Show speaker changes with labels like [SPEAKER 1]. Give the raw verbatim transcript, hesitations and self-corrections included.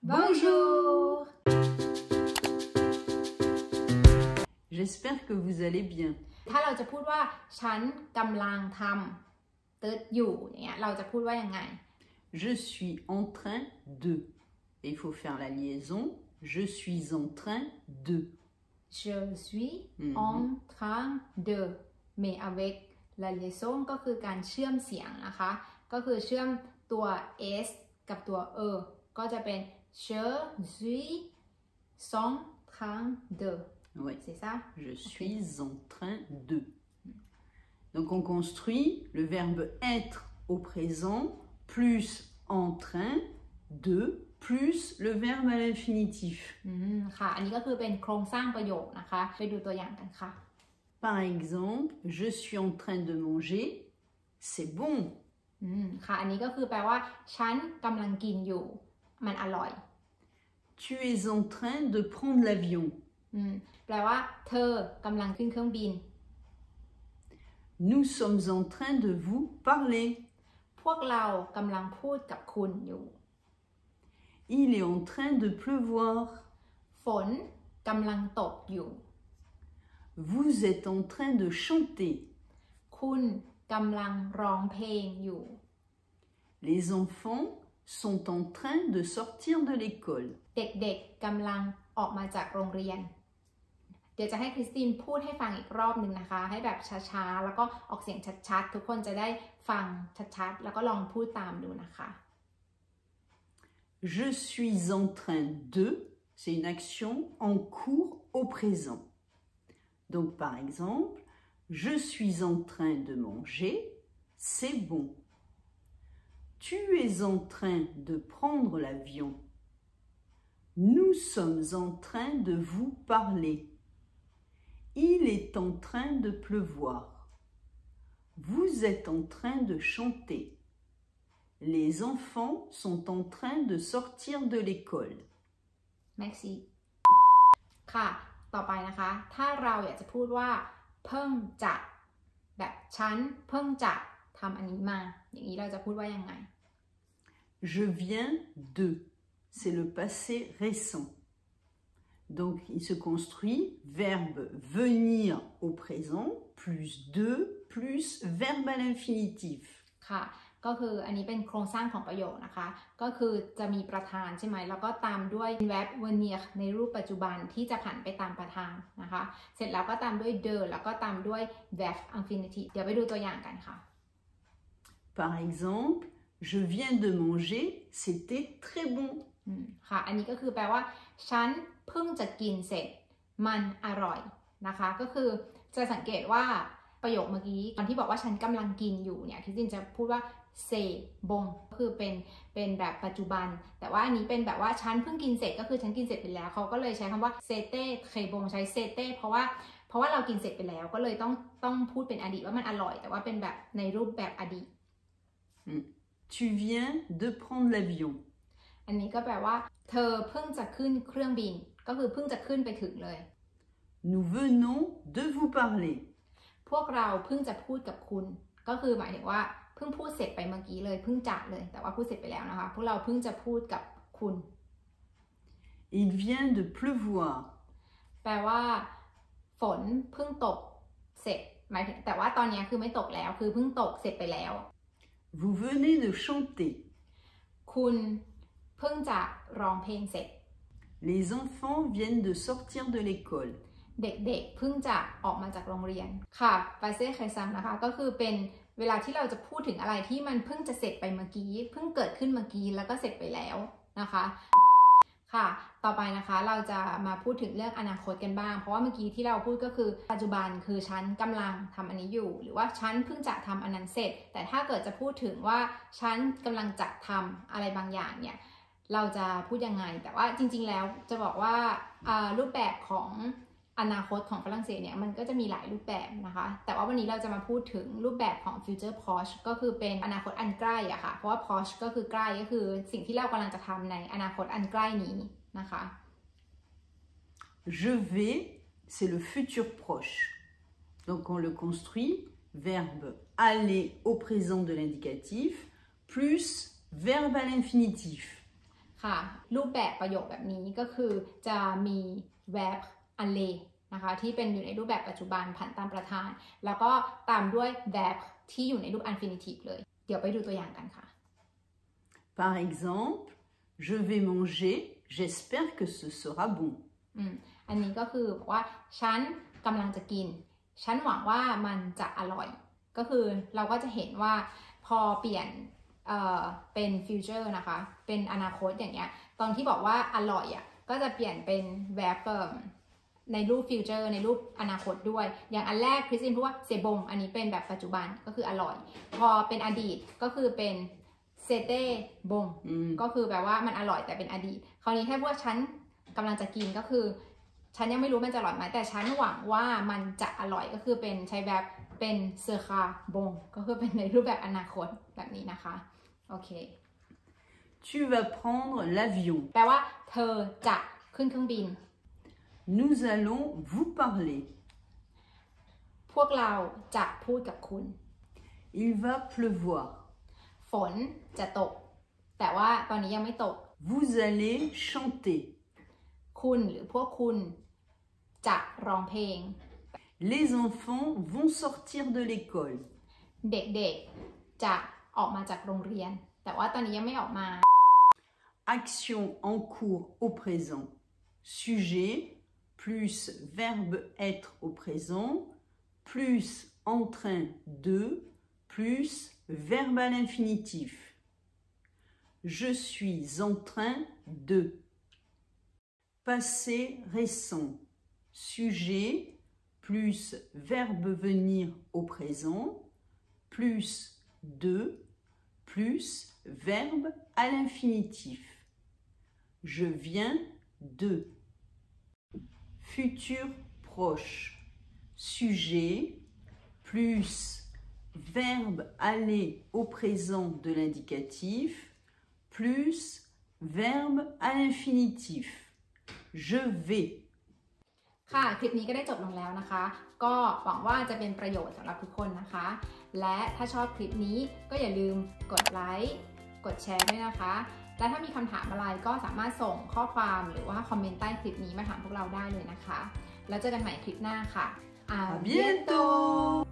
[SPEAKER 1] Bonjour.
[SPEAKER 2] J'espère que vous allez bien.
[SPEAKER 1] ถ้าเราจะพูดว่าฉันกำลังทำตึดอยู่เนี่ยเราจะพูดว่ายังไง
[SPEAKER 2] Je suis en train de. Et il faut faire la liaison. Je suis en train de.
[SPEAKER 1] Je suis
[SPEAKER 2] Mhm.
[SPEAKER 1] en train de mais avec la liaison ก็คือการเชื่อมเสียงนะคะก็คือเชื่อมตัว s กับตัว e ก็จะเป็น je suis en train de
[SPEAKER 2] Oui.
[SPEAKER 1] c'est ça
[SPEAKER 2] Je suis en train de. Donc on construit le verbe être au présent plus en train de plus le verbe à l'infinitif.
[SPEAKER 1] อืมค่ะอันนี้ก็คือเป็นโครงสร้างประโยคนะคะไปดูตัวอย่างกันค่ะ
[SPEAKER 2] Par exemple, je suis en train de manger. C'est bon.
[SPEAKER 1] อืมค่ะอันนี้ก็คือแปลว่าฉันกำลังกินอยู่มันอร่อย
[SPEAKER 2] Tu es en train de prendre l'avion.
[SPEAKER 1] อืมแปลว่าเธอกำลังขึ้นเครื่องบิน
[SPEAKER 2] Nous sommes en train de vous parler.
[SPEAKER 1] พวกเรากำลังพูดกับคุณอยู่
[SPEAKER 2] Il est en train de pleuvoir.
[SPEAKER 1] ฝนกำลังตกอยู่
[SPEAKER 2] Vous êtes en train de chanter.
[SPEAKER 1] คุณกำลังร้องเพลงอยู่
[SPEAKER 2] Les enfants sont en train de sortir de l'école.
[SPEAKER 1] เด็กๆกำลังออกมาจากโรงเรียน เดี๋ยวจะให้คริสตินพูดให้ฟังอีกรอบหนึ่งนะคะให้แบบช้าๆแล้วก็ออกเสียงชัดๆทุกคนจะได้ฟังชัดๆแล้วก็ลองพูดตามดูนะคะ
[SPEAKER 2] Je suis en train de, c'est une action en cours au présent. Donc par exemple, je suis en train de manger, c'est bon. Tu es en train de prendre l'avion. Nous sommes en train de vous parler. Il est en train de pleuvoir. Vous êtes en train de chanter. Les enfants sont en train de sortir de l'école.
[SPEAKER 1] Merci ค่ะต่อไปนะคะถ้าเราอยากจะพูดว่าเพิ่งจะแบบฉันเพิ่งจะทำอันนี้มาอย่างนี้เราจะพูดว่ายังไง
[SPEAKER 2] Je viens de, c'est le passé récent. Donc il se construit verbe venir au présent plus de plus verbe à l'infinitif.
[SPEAKER 1] ค่ะก็คืออันนี้เป็นโครงสร้างของประโยคนะคะก็คือจะมีประธานใช่ไหมแล้วก็ตามด้วย verb venir ในรูปปัจจุบันที่จะผันไปตามประธานนะคะเสร็จแล้วก็ตามด้วย de แล้วก็ตามด้วย verb infinitive เดี๋ยวไปดูตัวอย่างกันค่ะ
[SPEAKER 2] Par exemple, je viens de manger, c'était très bon.
[SPEAKER 1] ค่ะอันนี้ก็คือแปลว่าฉันเพิ่งจะกินเสร็จมันอร่อยนะคะก็คือจะสังเกตว่าประโยคเมื่อกี้ตอนที่บอกว่าฉันกำลังกินอยู่เนี่ยคริสตินจะพูดว่าเซบงก็คือเป็นเป็นแบบปัจจุบันแต่ว่าอันนี้เป็นแบบว่าฉันเพิ่งกินเสร็จก็คือฉันกินเสร็จไปแล้วเขาก็เลยใช้คำว่าเซเต้เคบงใช้เซเต้เพราะว่าเพราะว่าเรากินเสร็จไปแล้วก็เลยต้องต้องพูดเป็นอดีตว่ามันอร่อยแต่ว่าเป็นแบบในรูปแบบอดีต
[SPEAKER 2] Tu viens de prendre l'avion.
[SPEAKER 1] อันนี้ก็แปลว่าเธอเพิ่งจะขึ้นเครื่องบินก็คือเพิ่งจะขึ้นไปถึงเลย
[SPEAKER 2] Nous venons de vous parler.
[SPEAKER 1] พวกเราเพิ่งจะพูดกับคุณก็คือหมายถึงว่าเพิ่งพูดเสร็จไปเมื่อกี้เลยเพิ่งจัดเลยแต่ว่าพูดเสร็จไปแล้วนะคะพวกเราเพิ่งจะพูดกับคุณ
[SPEAKER 2] Il vient de pleuvoir.
[SPEAKER 1] แปลว่าฝนเพิ่งตกเสร็จหมายถึงแต่ว่าตอนนี้คือไม่ตกแล้วคือเพิ่งตกเสร็จไปแล้ว
[SPEAKER 2] Vous venez de chanter.
[SPEAKER 1] คุณเพิ่งจะร้องเพลงเสร็จ
[SPEAKER 2] Les enfants viennent de sortir de l'école.
[SPEAKER 1] เด็กๆเพิ่งจะออกมาจากโรงเรียนค่ะปาเซ่ไคซังนะคะก็คือเป็นเวลาที่เราจะพูดถึงอะไรที่มันเพิ่งจะเสร็จไปเมื่อกี้เพิ่งเกิดขึ้นเมื่อกี้แล้วก็เสร็จไปแล้วนะคะค่ะต่อไปนะคะเราจะมาพูดถึงเรื่องอนาคตกันบ้างเพราะว่าเมื่อกี้ที่เราพูดก็คือปัจจุบันคือฉันกำลังทำอันนี้อยู่หรือว่าฉันเพิ่งจะทำอันนั้นเสร็จแต่ถ้าเกิดจะพูดถึงว่าฉันกำลังจะทำอะไรบางอย่างเนี่ยเราจะพูดยังไงแต่ว่าจริงๆแล้วจะบอกว่ารูปแบบของอนาคตของฝรั่งเศสเนี่ยมันก็จะมีหลายรูปแบบนะคะแต่ว่าวันนี้เราจะมาพูดถึงรูปแบบของ future proche ก็คือเป็นอนาคตอันใกล้อะค่ะเพราะว่า proche ก็คือใกล้ก็คือสิ่งที่เรากำลังจะทำในอนาคตอันใกล้นี้นะคะ
[SPEAKER 2] Je vais, c'est le futur proche. Donc on le construit verbe aller au présent de l'indicatif plus verbe à l'infinitif.
[SPEAKER 1] ค่ะรูปแบบประโยคแบบนี้ก็คือจะมี verb aller นะคะที่เป็นอยู่ในรูปแบบปัจจุบันผันตามประธานแล้วก็ตามด้วย verb ที่อยู่ในรูป infinitive เลยเดี๋ยวไปดูตัวอย่างกันค่ะ
[SPEAKER 2] Par exemple, je vais manger, j'espère que ce sera bon.
[SPEAKER 1] อืมอันนี้ก็คือบอกว่าฉันกำลังจะกินฉันหวังว่ามันจะอร่อยก็คือเราก็จะเห็นว่าพอเปลี่ยนเอ่อเป็น future นะคะเป็นอนาคตอย่างเงี้ยตอนที่บอกว่าอร่อยอ่ะก็จะเปลี่ยนเป็น verb ในรูป future ในรูปอนาคตด้วยอย่างอันแรกคริสตินพูดว่าเซบงอันนี้เป็นแบบปัจจุบันก็คืออร่อยพอเป็นอดีตก็คือเป็นเซเต้บงก็คือแปลว่ามันอร่อยแต่เป็นอดีตคราวนี้ถ้าพูดว่าฉันกำลังจะกินก็คือฉันยังไม่รู้มันจะอร่อยไหมแต่ฉันหวังว่ามันจะอร่อยก็คือเป็นใช้แบบเป็นเซอร์คาบงก็คือเป็นในรูปแบบอนาคตแบบนี้นะคะโอเค
[SPEAKER 2] Tu vas prendre l'avion.
[SPEAKER 1] แปลว่าเธอจะขึ้นเครื่องบิน
[SPEAKER 2] Nous allons vous parler.
[SPEAKER 1] พวกเราจะพูดกับคุณ
[SPEAKER 2] Il va pleuvoir.
[SPEAKER 1] ฝนจะตกแต่ว่าตอนนี้ยังไม่ตก
[SPEAKER 2] Vous allez chanter.
[SPEAKER 1] คุณหรือพวกคุณจะร้องเพลง
[SPEAKER 2] Les enfants vont sortir de l'école.
[SPEAKER 1] เด็กๆจะออกมาจากโรงเรียนแต่ว่าตอนนี้ยังไม่ออกมา
[SPEAKER 2] Action en cours au présent. Sujet plus verbe être au présent plus en train de plus verbe à l'infinitif. Je suis en train de. Passé récent. Sujet plus verbe venir au présent plus de plus verbe à l'infinitif. Je viens de. Futur proche. Sujet plus verbe aller au présent de l'indicatif plus verbe à l'infinitif. Je vais.
[SPEAKER 1] ค่ะคลิปนี้ก็ได้จบลงแล้วนะคะก็หวังว่าจะเป็นประโยชน์สำหรับทุกคนนะคะและถ้าชอบคลิปนี้ก็อย่าลืมกดไลค์กดแชร์ด้วยนะคะและถ้ามีคำถามอะไรก็สามารถส่งข้อความหรือว่าคอมเมนต์ใต้คลิปนี้มาถามพวกเราได้เลยนะคะแล้วเจอกันใหม่คลิปหน้าค่ะ
[SPEAKER 2] À bientôt